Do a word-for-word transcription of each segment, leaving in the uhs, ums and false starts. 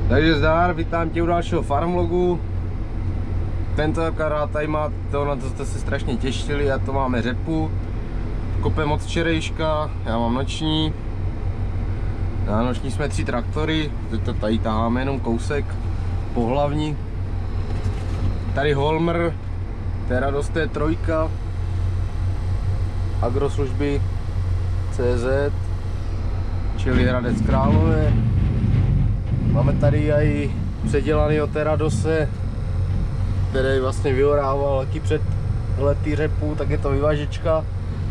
Takže zdar, vítám tě u dalšího farmlogu. Tentokrát tady má to, na to jste se strašně těšili, a to máme řepu. Kopem od včerejška, já mám noční. Na noční jsme tři traktory, teď to tady taháme jenom kousek po hlavní. Tady Holmer, Terados T tři, agroslužby C Z, čili Hradec Králové. Máme tady i předělaný od Teradose, který vlastně vyorával taky před lety řepu, tak je to vyvažečka.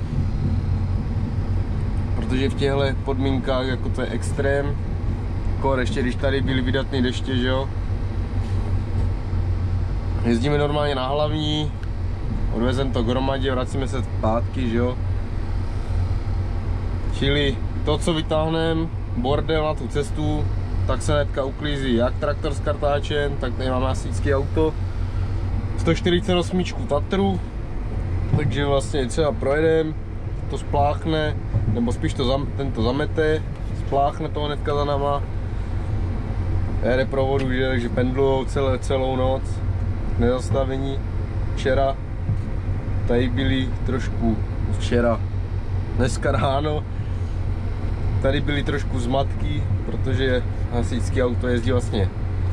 Protože v těchto podmínkách jako to je extrém. Kor ještě když tady byly vydatné deště, že jo. Jezdíme normálně na hlavní, odvezem to k hromadě, vracíme se zpátky, že jo. Čili to, co vytáhneme, bordel na tu cestu, tak se hnedka uklízí jak traktor s kartáčem, tak tady máme hasičské auto. sto čtyřicet osm Tatru, takže vlastně třeba projedeme, to spláchne, nebo spíš to zam, ten to zamete, spláchne to hnedka za náma. Jede provodu, že, takže pendlujou celé, celou noc, nezastavení. Včera tady byli trošku, včera, dneska ráno, tady byly trošku zmatky, protože hasičské auto jezdí vlastně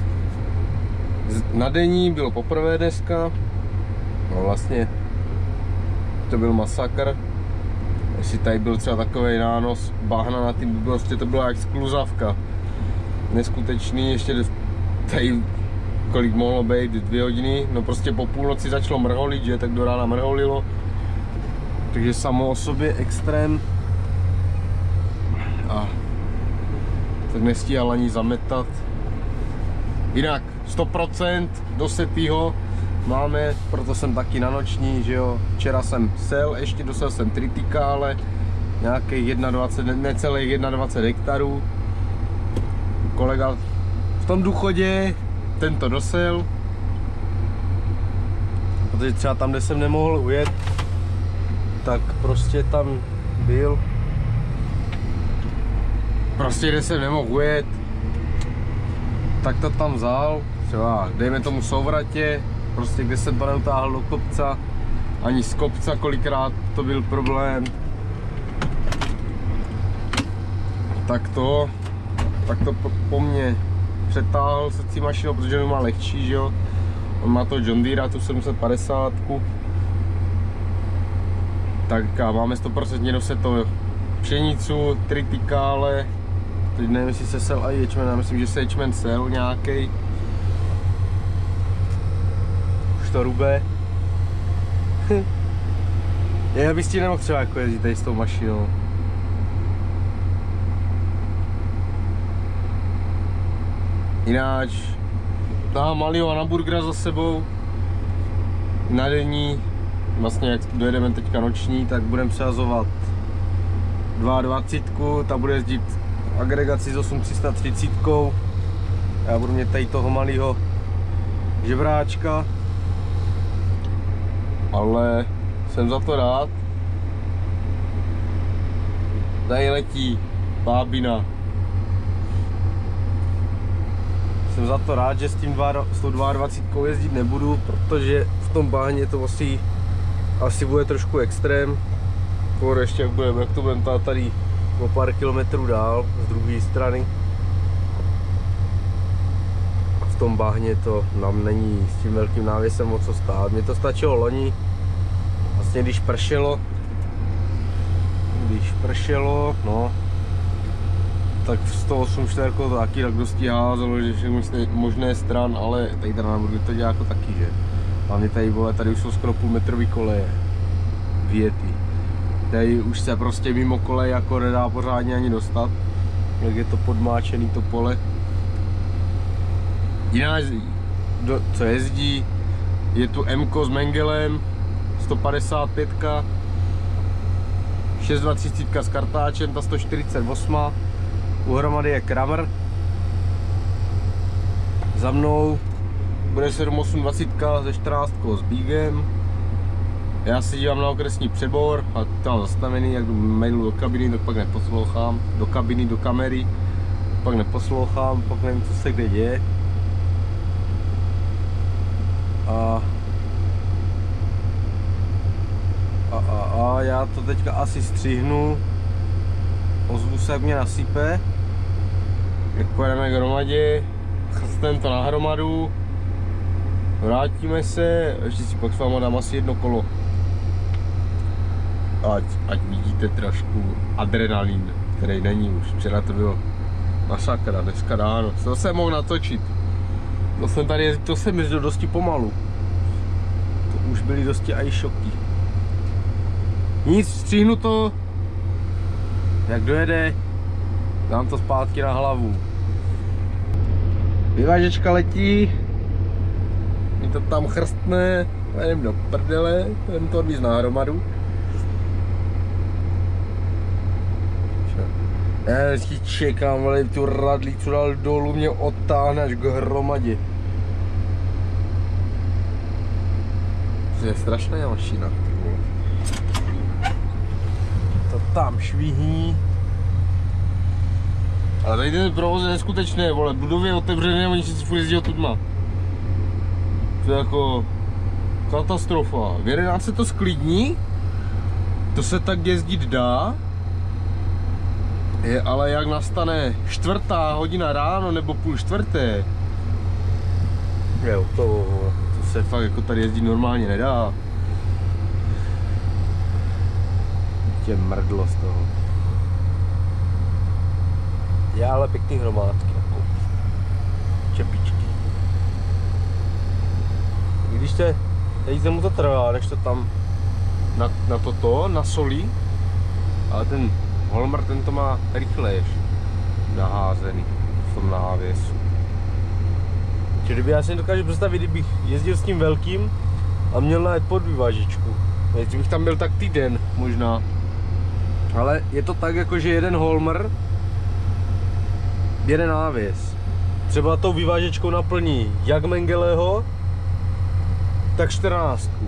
na denní, bylo poprvé dneska, no vlastně to byl masakr. Jestli tady byl třeba takový nános bahna na tím, prostě to byla jak skluzavka, neskutečný. Ještě tady kolik mohlo být, dvě hodiny, no prostě po půlnoci začalo mrholit, že, tak do rána mrholilo, takže samo o sobě extrém. A tak nestíhal ani zametat. Jinak sto procent do setýho máme, proto jsem taky na noční, že jo. Včera jsem sel, ještě dosel jsem tritikále, nějakých dvacet jedna, necelých dvacet jedna hektarů. Kolega v tom důchodě tento dosel, protože třeba tam, kde jsem nemohl ujet, tak prostě tam byl. Prostě kde jsem nemohl ujet, tak to tam vzal, třeba dejme tomu souvratě, prostě kde jsem to neutáhl do kopca, ani z kopca kolikrát to byl problém. Tak to, tak to po, po mně přetáhl secí mašinu, protože on má lehčí, že jo. On má to John Deere, tu sedm set padesát. Tak a máme sto procent doset to pšenicu, tritikále. Teď nevím, jestli se sel a ječmen, já myslím, že se ječmen sel nějaký. Už to rube. Já bych ti nemohl třeba jako jezdit tady s tou mašinou. Jináč, tahám malýho a na burgera za sebou. Na denní, vlastně jak dojedeme teďka noční, tak budeme přehazovat dvacet dva, ta bude jezdit agregaci s osm tři třicet. Já budu mít tady toho malého žebráčka, ale jsem za to rád. Tady letí bábina. Jsem za to rád, že s tím dvacet dva jezdit nebudu, protože v tom bahně to asi, asi bude trošku extrém. Kor ještě jak, budeme, jak to budeme tady o pár kilometrů dál z druhé strany. V tom bahně to nám není s tím velkým návěsem o co stát. Mně to stačilo loni, vlastně když pršelo, když pršelo, no, tak v sto osm čtyři to taky tak dosti házelo, že všechno možné stran, ale tady teda na to dělá jako taky, že? Hlavně tady, vole, tady už jsou skoro půl metrový koleje, vyjetý. Tady už se prostě mimo kolej jako nedá pořádně ani dostat, jak je to podmáčený to pole. Jiná, co jezdí, je tu M-ko s Mengelem, sto padesát pět, šest dvacet s kartáčem, ta sto čtyřicet osm, uhromady je Kramer. Za mnou bude sedm osm dvacet se čtrnáct s Bígem. Já si dívám na okresní přebor a tam zastavený, jak jdu mailu do kabiny, tak pak neposlouchám, do kabiny, do kamery. pak neposlouchám, pak nevím, co se kde děje. A A, a, a já to teďka asi střihnu, ozvu se, jak mě nasype, jak pojedeme k hromadě, chastneme to na hromadu, vrátíme se, ještě si pak s váma dám asi jedno kolo, ať, ať vidíte trošku adrenalin, který není už, včera to bylo masakra, dneska ráno, to jsem mohl natočit, to jsem tady, to jsem jezdil dosti pomalu, to už byly dosti aj šoky. Nic, střihnu to, jak dojede, dám to zpátky na hlavu. Vyvážečka letí, mi to tam chrstne, jdem do prdele, jdem to odvíz na hromadu. Já vždycky čekám, ale tu radlí, co dal dolů, mě odtáhne až k hromadě. To je strašná mašina. To tam švihní. Ale tady ten provoz je neskutečný, vole, budovy je otevřené, oni si furt jezdí odtudma. To je jako katastrofa. V jedenáct se to sklidní, to se tak jezdit dá, je, ale jak nastane čtvrtá hodina ráno nebo půl čtvrté, jo, to, to se fakt jako tady jezdit normálně nedá. Tě mrdlo z toho. Já ale pěkný hromádky, jako čepičky. I když te, teď se mu to trvá, než to tam na, na toto, na soli, ale ten Holmer, ten to má rychlejš naházený v tom návěsu. Čili kdyby, já si dokážu představit, kdybych jezdil s tím velkým a měl najet podvyvážičku. Jestli bych tam byl tak týden možná. Ale je to tak, jako že jeden Holmer, jeden návěs. Třeba tou vyvážečkou naplní jak Mengelého, tak čtrnáctku.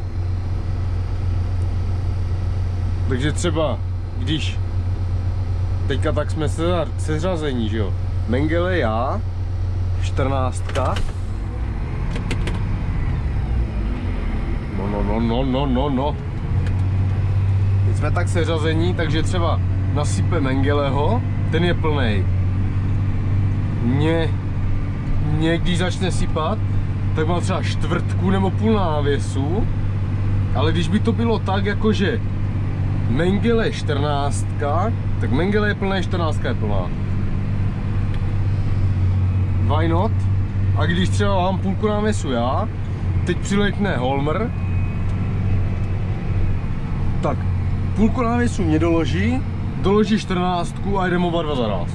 Takže třeba, když teďka tak jsme seřazení, že jo? Mengele, já, čtrnáctka. No, no, no, no, no, no, no. Teď jsme tak seřazení, takže třeba nasype Mengeleho, ten je plnej. Mě, mě když začne sypat, tak mám třeba čtvrtku nebo půl návěsu, ale když by to bylo tak, jakože Mengele čtrnáctka, tak Mengele je plná, čtrnáctka je plná. Why not? A když třeba mám půlku návěsu já, teď přiletne Holmer, tak půlku návěsu mě doloží, doloží čtrnáctku a jdeme oba dva za nás.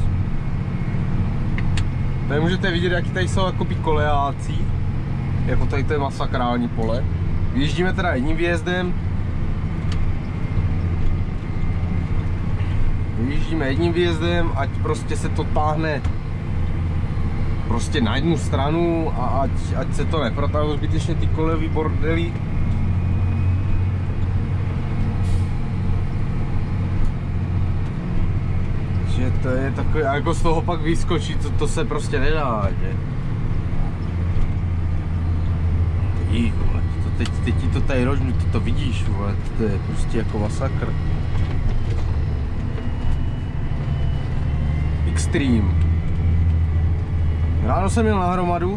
Tady můžete vidět, jaký tady jsou jakoby kolejáci, jako tady to je masakrální pole. Vyjíždíme teda jedním výjezdem. Vyjíždíme jedním výjezdem, ať prostě se to táhne prostě na jednu stranu a ať, ať se to neprotáhnou zbytečně ty kolejový bordely. Že to je takové, jako z toho pak vyskočí, to, to se prostě nedá, že? Jí, vole, to teď, teď ti to tady rožnu, ty to vidíš, vole, to je prostě jako masakr. Extreme. Ráno jsem jel na hromadu,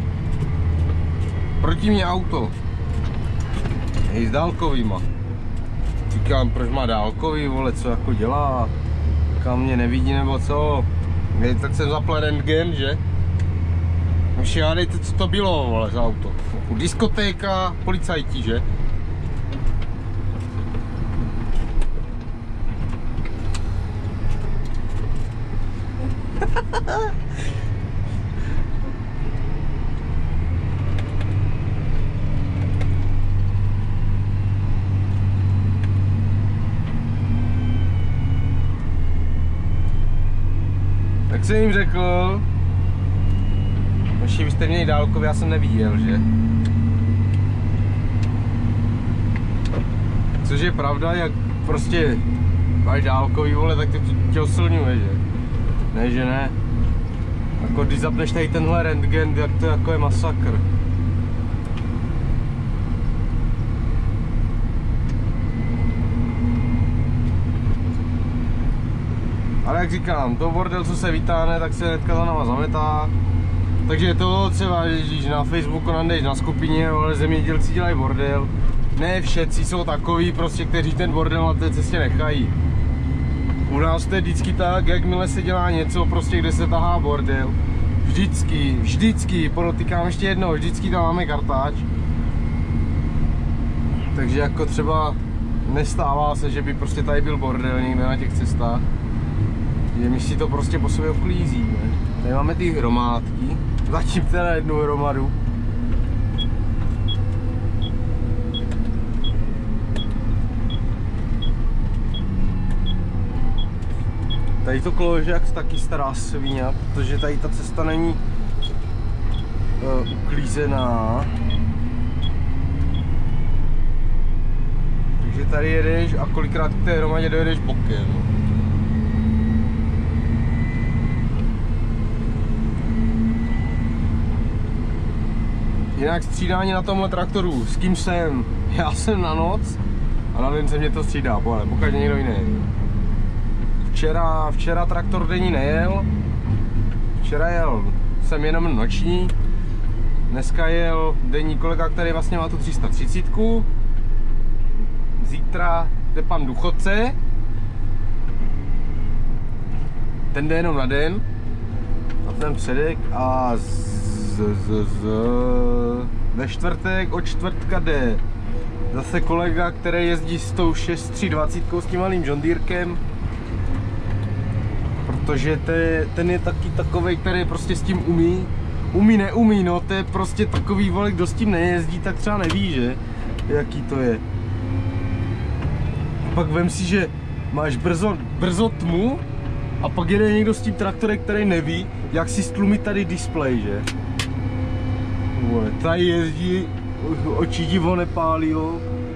proti mě auto, hej, s dálkovýma. Říkám, proč má dálkový, vole, co jako dělá, kam mě nevidí nebo co. Hej, tak jsem zapl rentgen, že? Už jádejte, co to bylo, vole, za auto. Diskotéka, policajti, že? Tak jsem jim řekl, že byste měli dálkový, já jsem neviděl, že? Což je pravda, jak prostě máš dálkový, vole, tak to tě osilňuje, že? Ne, že ne. Jako když zapneš tady tenhle rentgen, tak to jako je masakr. Ale jak říkám, to bordel, co se vytáhne, tak se hnedka za náma zametá. Takže to třeba, když na Facebooku najdeš na skupině, ale zemědělci dělají bordel. Ne všetci jsou takový, prostě, kteří ten bordel na té cestě nechají. U nás to je vždycky tak, jakmile se dělá něco, prostě, kde se tahá bordel. Vždycky, vždycky, podotýkám ještě jednou, vždycky tam máme kartáč. Takže jako třeba nestává se, že by prostě tady byl bordel někde na těch cestách. Že my si to prostě po sobě uklízíme. Tady máme ty hromádky, zatím teda jednu hromadu. Tady to kložák taky stará svině, protože tady ta cesta není uh, uklízená. Takže tady jedeš a kolikrát k té hromadě dojedeš bokem. Jinak střídání na tomhle traktoru, s kým jsem? Já jsem na noc a na den se mě to střídá, ale pokud někdo jiný. Včera, včera traktor denní nejel, včera jel jsem jenom noční, dneska jel denní kolega, který vlastně má tu tři sta třicet. Zítra je pan důchodce, ten jde jenom na den, a ten předek a z, z, z, ve čtvrtek od čtvrtka jde zase kolega, který jezdí s tou šest tři dvacet s tím malým John Deerkem. Protože te, ten je taky takovej, který prostě s tím umí, umí, neumí, no, to je prostě takový vole, kdo s tím nejezdí, tak třeba neví, že, jaký to je. A pak vem si, že máš brzo, brzo tmu a pak jede někdo s tím traktorem, který neví, jak si stlumit tady displej, že. Vole, tady jezdí, oči divo nepálí, jo.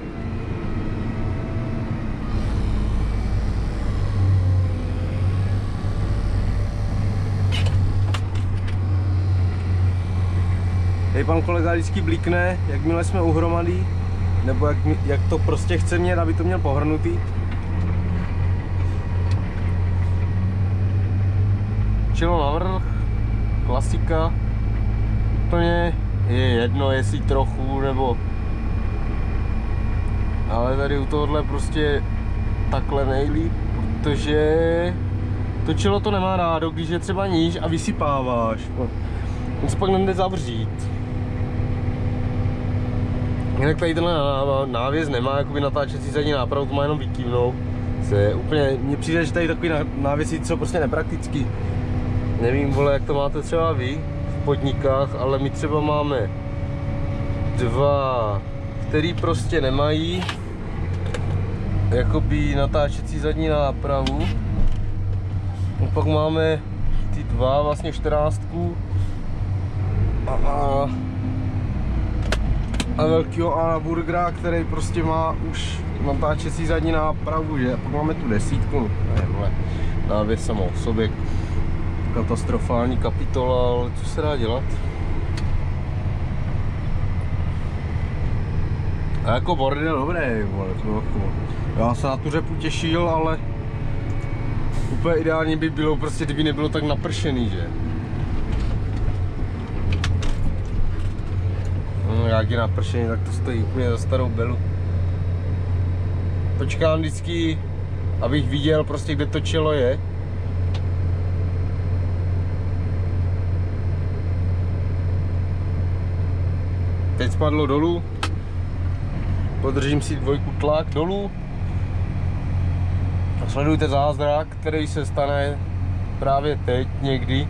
Hej, pan kolega vždycky blíkne, jakmile jsme u hromady, nebo jak, jak to prostě chce mít, aby to měl pohrnutý. Čelo navrch, klasika, úplně je jedno, jestli trochu, nebo... Ale tady u tohohle prostě takhle nejlíp, protože to čelo to nemá rádo, když je třeba níž a vysypáváš. On se pak nejde zavřít. Jinak tady tenhle návěs nemá jakoby natáčecí zadní nápravu, to má jenom výkyvnou. Se úplně, mně přijde, že tady takový návěsí, co prostě nepraktický. Nevím, vole, jak to máte třeba vy v podnikách, ale my třeba máme dva, který prostě nemají jakoby natáčecí zadní nápravu. A pak máme ty dva, vlastně čtrnáctku a, a a velkýho Anna Burgera, který prostě má už natáčecí zadní nápravu, že? A pak máme tu desítku, ne, vole, návěs samo o sobě, katastrofální kapitola, ale co se dá dělat? A jako bordel dobré, vole, to jako, já se na tu řepu těšil, ale úplně ideální by bylo prostě, kdyby nebylo tak napršený, že? No, jak je napršený, tak to stojí úplně za starou belu. Počkám vždycky, abych viděl prostě, kde to čelo je. Teď spadlo dolů. Podržím si dvojku tlak dolů. A sledujte zázrak, který se stane právě teď někdy.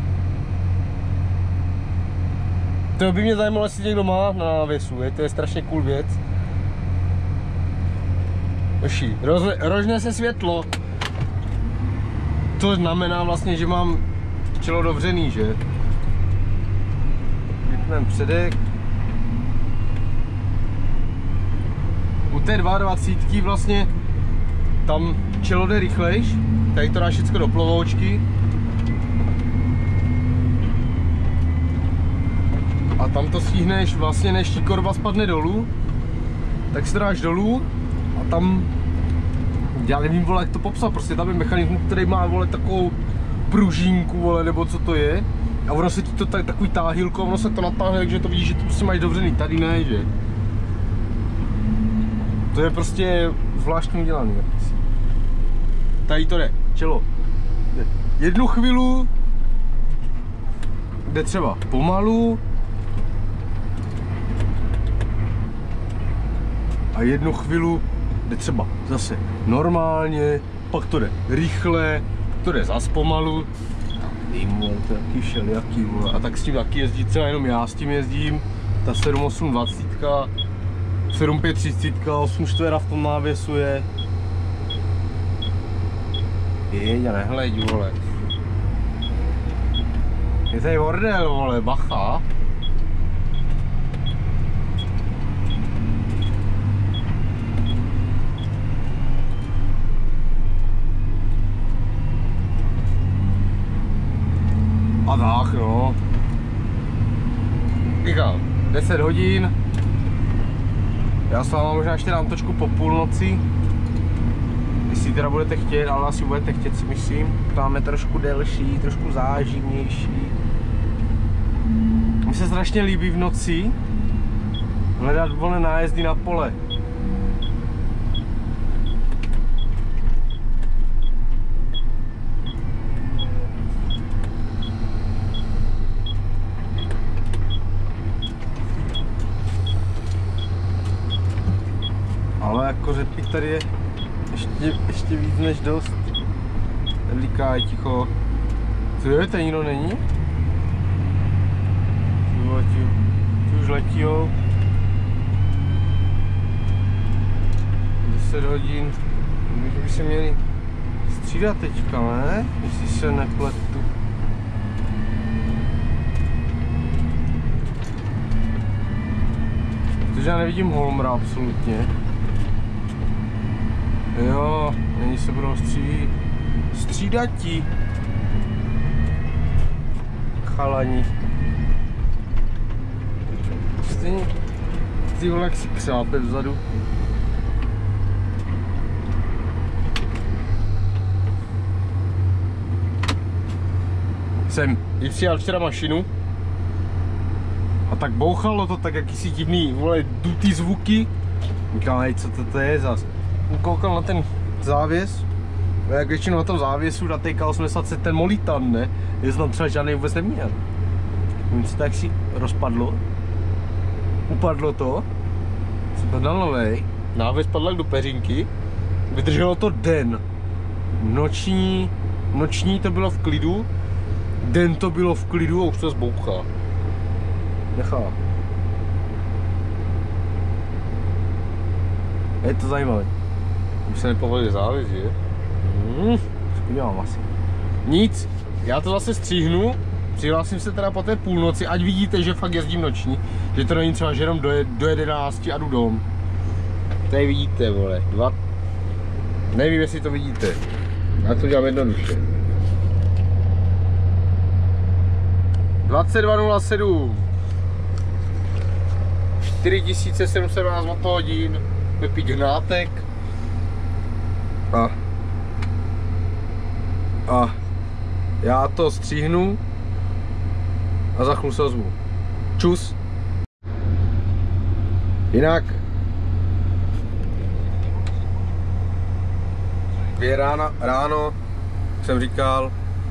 To by mě zajímalo, jestli někdo má na návěsu, je, to je strašně cool věc. Oši, rožne se světlo. To znamená vlastně, že mám čelo dovřený, že? Vypneme předek. U té dvacet dva vlastně tam čelo jde rychlejš, tady to dá všechno do plovoučky. to stihneš vlastně, než ti korva spadne dolů, tak se dáš dolů a tam, já nevím, vole, jak to popsat, prostě tam je mechanismus, který má, vole, takovou pružínku, vole, nebo co to je, a ono se ti to tak, takový táhilko, ono se to natáhne, takže to vidíš, že to prostě máš dovřený, tady ne, že? To je prostě zvláštní udělaný. Tady to jde, čelo. Jednu chvíli jde třeba pomalu a jednu chvíli jde třeba zase normálně, pak to jde rychle, to jde zas pomalu. Vím, vole, to je jaký všelijaký, vole. A tak s tím taky jezdí třeba jenom já, s tím jezdím, ta sedm osm dvacet, sedm pět třicet, osm čtyři v tom návěsu je. Jeď a nehleď, vole. Je tady bordel, vole, bacha. A tak, no. Říkám, deset hodin. Já s váma možná ještě dám točku po půlnoci. Jestli teda budete chtět, ale asi budete chtět, si myslím. Tam je trošku delší, trošku záživnější. Mně se strašně líbí v noci hledat volné nájezdy na pole. Ale jako řepík tady je ještě, ještě víc než dost. Líká je ticho. Co je, to nikdo není? Ti, ti už letího. deset hodin. Že by se měli střídat teďka, ne? Jestli se nepletu. Protože já nevidím Holmra absolutně. Jo, není se budou stří... střídati. Chalani. Stejně ty vole, jak si křápe vzadu. Jsem i přijal včera mašinu a tak bouchalo to tak jakýsi divný, vole, dutý zvuky. Říkal, hej, co to, to je zas? Koukal na ten závěs, a jak většinou na tom závěsu na té K osmdesát ten molitan, ne? Je tam třeba žádný vůbec neměl. Víš, co tak si rozpadlo? Upadlo to, jsem to dal novej, návěs padl do peřinky, vydrželo to den. Noční, noční to bylo v klidu, den to bylo v klidu a už to zbouchá. Nechá. Je to zajímavé. Už se nepovolili závěs, že? Hmm, podívám asi. Nic, já to zase stříhnu, přihlásím se teda po té půlnoci, ať vidíte, že fakt jezdím noční, že to není třeba, že jenom do, do jedenácti a jdu dom. Tady vidíte, vole, dva, nevím, jestli to vidíte, já to dělám jednoduše. dvacet dva nula sedm, čtyři tisíce sedm set dvanáct watthodin, Pepík Hnátek a, a já to stříhnu a za chvíli se ozvu. Čus. Jinak dvě rána, ráno, jak jsem říkal,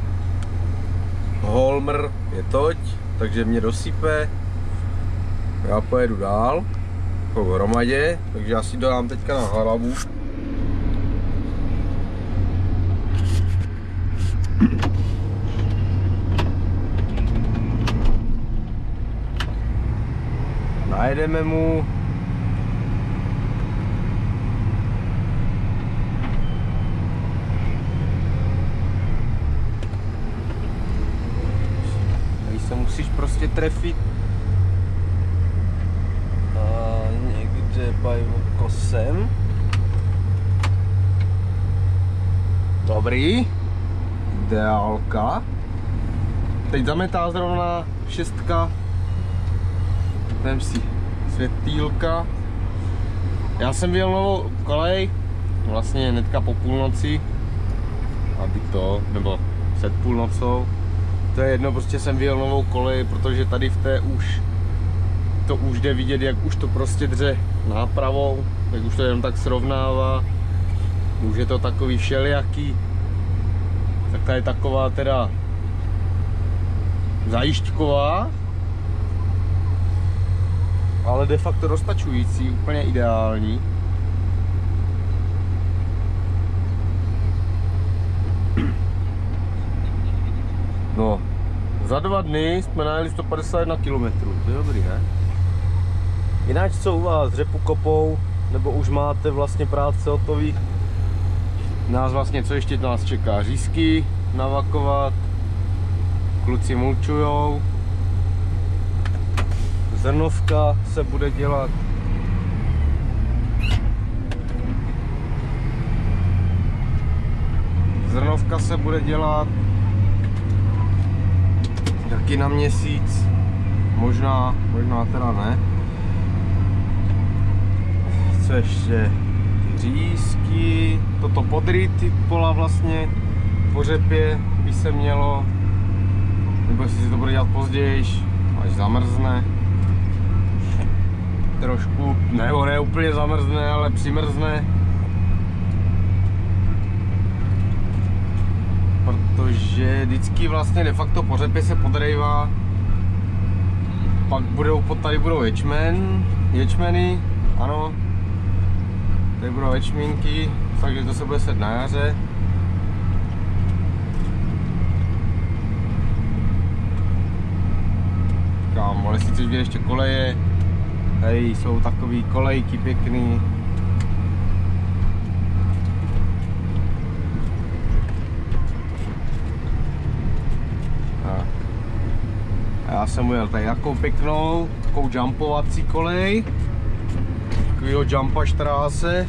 Holmer je toť, takže mě dosype. Já pojedu dál po hromadě, takže já si dodám teďka na hlavu. Najedeme mu. Tady se musíš prostě trefit. A někde bajvokosem. Dobrý. Ideálka. Teď zametá zrovna šestka. Zapneme si světýlka. Já jsem vyjel novou kolej, vlastně hnedka po půlnoci, aby to, nebo před půlnocou. To je jedno, prostě jsem vyjel novou kolej, protože tady v té už to už jde vidět, jak už to prostě dře nápravou, jak už to jenom tak srovnává. Už je to takový všelijaký. Tak ta je taková teda zajišťková, ale de facto dostačující, úplně ideální. No, za dva dny jsme najeli sto padesát jedna kilometrů, to je dobrý, ne? Jinak co u vás, řepu kopou, nebo už máte vlastně práce hotový? Nás vlastně, co ještě nás čeká? Řízky navakovat, kluci mulčujou, zrnovka se bude dělat. Zrnovka se bude dělat taky na měsíc, možná, možná teda ne. Co ještě? Řízky, toto podryty pola vlastně po řepě by se mělo, nebo jestli si to bude dělat později, až zamrzne. Trošku, nebo ne úplně zamrzne, ale přimrzne. Protože vždycky vlastně de facto po řepě se podrejvá. Pak budou, tady budou ječmen, ječmeny, ano. Tady budou ječmínky, takže to se bude set na jaře. Říkám, ale si chceš vidět ještě koleje, tady jsou takový kolejky pěkný. A já jsem ujel tady jakou pěknou, takovou jumpovací kolej. Takovýho jumpa štráse.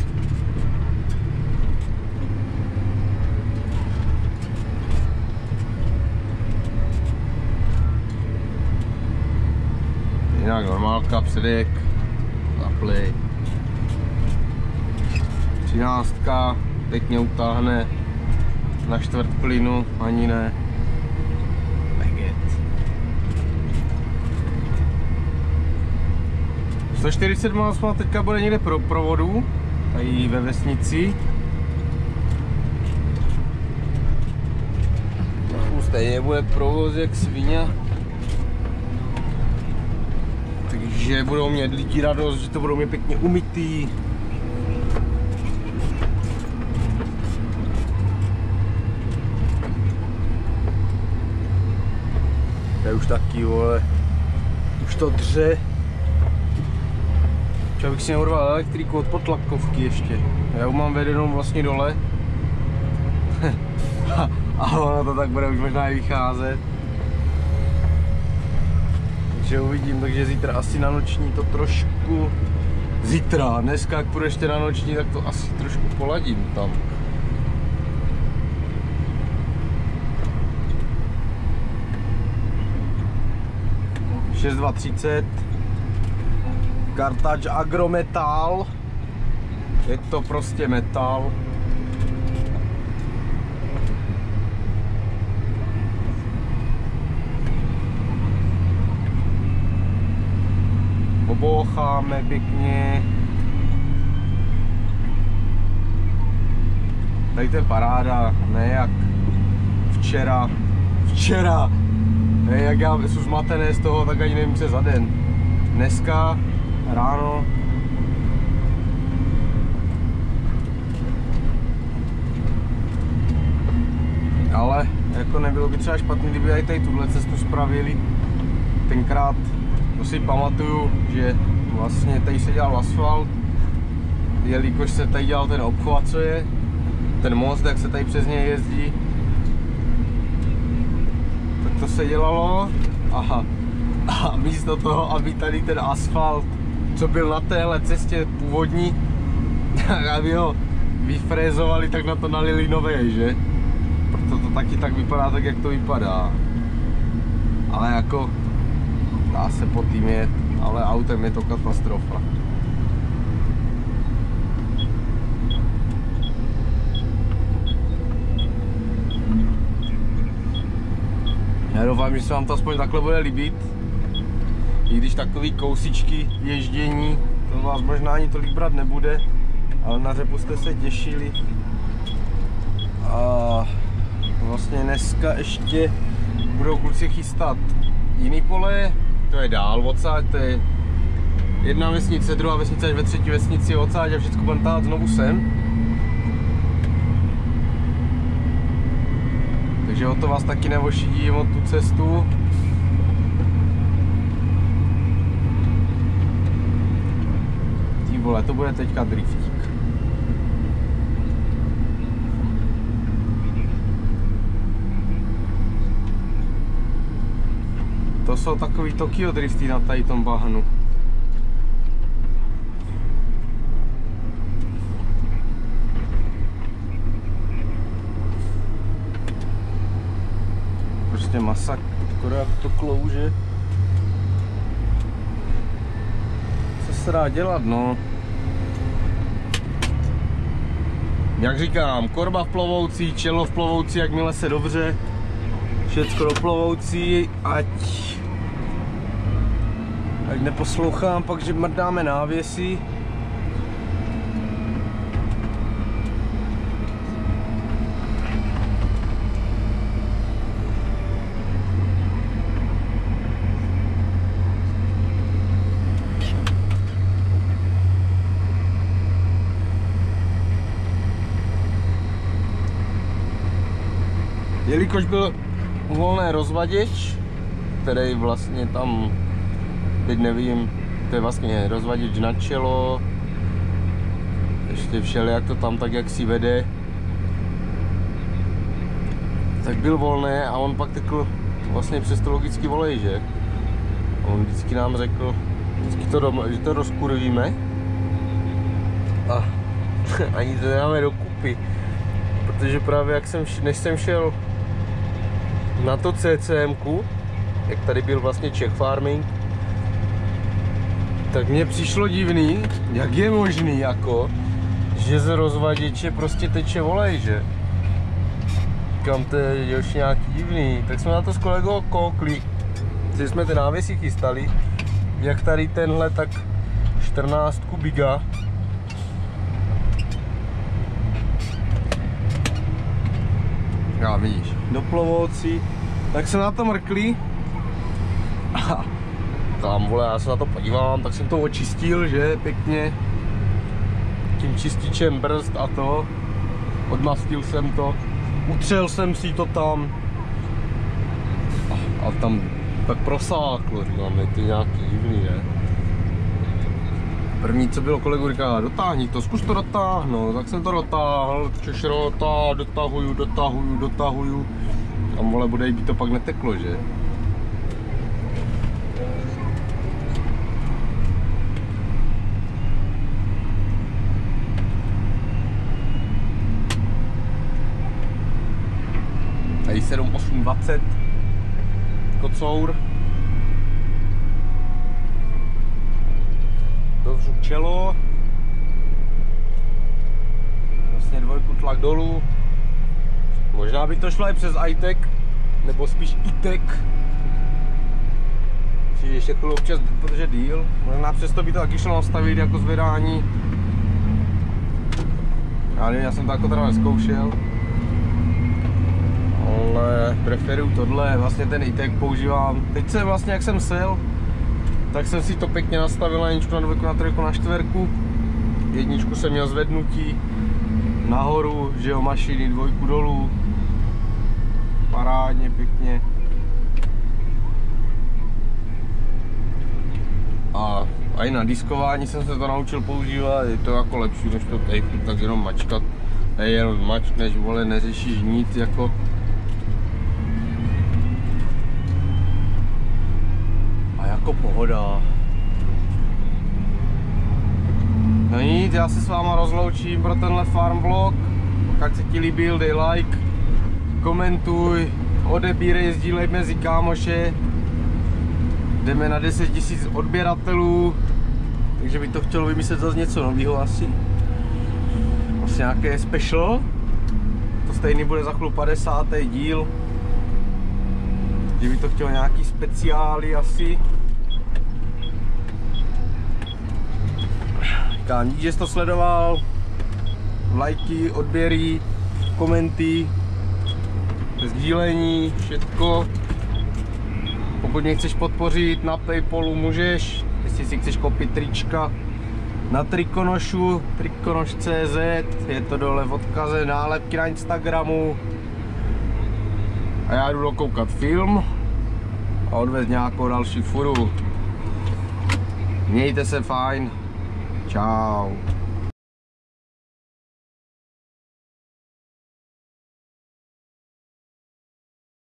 Jinak normálka, předek, zaplej. Třináctka, pěkně utáhne na čtvrt plynu, ani ne. sto čtyřicet má teďka bude někde pro provodu, tady ve vesnici. Stejně bude provoz jak svině. Takže budou mít lidi radost, že to budou mít pěkně umytý. To je už taky, vole, už to dře. Třeba bych si neurval elektriku od potlakovky ještě. Já ho mám vedenou vlastně dole. A ono to tak bude už možná i vycházet. Takže uvidím, takže zítra asi na noční to trošku... Zítra, dneska jak půjdu ještě na noční, tak to asi trošku poladím tam. šest dva třicet. Kartač Agrometal. Je to prostě metal. Oboucháme pěkně. Tady to je paráda, ne jak včera. Včera! Ne, jak já jsem zmatený z toho, tak ani nevím, co za den. Dneska ráno ale jako nebylo by třeba špatný, kdyby i tady tuhle cestu spravili. Tenkrát to si pamatuju, že vlastně tady se dělal asfalt, jelikož se tady dělal ten obchvat, co je, ten most, jak se tady přes něj jezdí, tak to se dělalo. Aha. A místo toho, aby tady ten asfalt, co byl na téhle cestě původní, aby ho vyfrézovali, tak na to nalili nové, že? Proto to taky tak vypadá, tak jak to vypadá. Ale jako dá se po tým jet. ale autem je to katastrofa. Já doufám, že se vám to aspoň takhle bude líbit. I když takový kousičky ježdění, to vás možná ani tolik brát nebude, ale na řepu jste se těšili. A vlastně dneska ještě budou kluci chystat jiný pole, to je dál odsaď, to je jedna vesnice, druhá vesnice až ve třetí vesnici odsaď a všechno budeme tát znovu sem. Takže o to vás taky nevošidím, o tu cestu. Ty vole, to bude teďka driftík. To jsou takový Tokyo drifty na tady tom bahnu. Prostě masakr, jak to klouže. Co se dá dělat, no? Jak říkám, korba v plovoucí, čelo v plovoucí, jakmile se dobře. Všecko do plovoucí, ať, ať neposlouchám, pak že mrdáme návěsy. Jelikož byl volný rozvaděč, který vlastně tam, teď nevím, to je vlastně rozvaděč na čelo, ještě všelijak to tam tak jak si vede, tak byl volný a on pak tekl vlastně přes to logicky volej, že? A on vždycky nám řekl, vždycky to, doma, že to rozkurvíme a ani to nedáme dokupy, protože právě jak jsem, než jsem šel na to C C M ku, jak tady byl vlastně Czech Farming, tak mně přišlo divný, jak je možný jako, že z rozvaděče prostě teče volej, že? Kam to je už nějaký divný, tak jsme na to s kolegou koukli, že jsme ten návěsí chystali, jak tady tenhle tak čtrnáct biga. Já vidíš, do plovoucí, tak se na to mrkli a tam vole, já se na to podívám, tak jsem to očistil, že, pěkně tím čističem brzd a to, odmastil jsem to, utřel jsem si to tam a, a tam tak prosáklo, říkám, je to nějaký divný, ne? První, co bylo, kolegu říká, dotáhni to, zkus to dotáhnout, tak jsem to dotáhl, češrota, dotahuju, dotahuju, dotahuju. Tam vole, bude, by to pak neteklo, že? Tady sedm osm dvacet kocour. Dovřu čelo, vlastně dvojku tlak dolů, možná by to šlo i přes iTech, nebo spíš iTech, či ještě chvíli občas, protože díl, možná přesto by to taky šlo nastavit jako zvedání, já nevím, já jsem to jako teda neskoušel, ale preferuju tohle, vlastně ten iTech používám, teď se vlastně jak jsem sel, tak jsem si to pěkně nastavil na jedničku, na dvojku, na trojku, na čtverku. Jedničku jsem měl zvednutí nahoru, že jo, mašiny, dvojku dolů. Parádně, pěkně. A, a i na diskování jsem se to naučil používat, je to jako lepší než to tady tak jenom mačkat. Hej, jenom mačkneš, vole, neřešíš nic jako. Jako pohoda. No nic, já se s váma rozloučím pro tenhle farm vlog. Pokud se ti líbil, dej like, komentuj, odebírej, sdílej mezi kámoše. jdeme na deset tisíc odběratelů, takže by to chtělo vymyslet zase něco nového asi. Asi nějaké special. To stejný bude za chvíli padesátý díl. Že by to chtělo nějaký speciály asi. Říkám, díky, že jsi to sledoval. Lajky, odběry, komenty, sdílení, všetko. Pokud mě chceš podpořit na Paypalu, můžeš. Jestli si chceš koupit trička na Trikonošu, trikonoš tečka cé zet, je to dole v odkaze, nálepky na Instagramu. A já jdu dokoukat film a odvést nějakou další furu. Mějte se fajn. Čau.